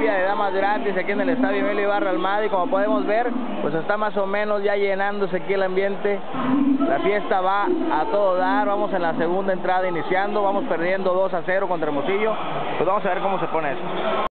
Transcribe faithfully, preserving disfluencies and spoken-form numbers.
trivia de damas gratis aquí en el estadio Emilio Ibarra Almada, y como podemos ver, pues está más o menos ya llenándose aquí el ambiente. La fiesta va a todo dar. Vamos en la segunda entrada iniciando, vamos perdiendo dos a cero contra Hermosillo. Pues vamos a ver cómo se pone eso.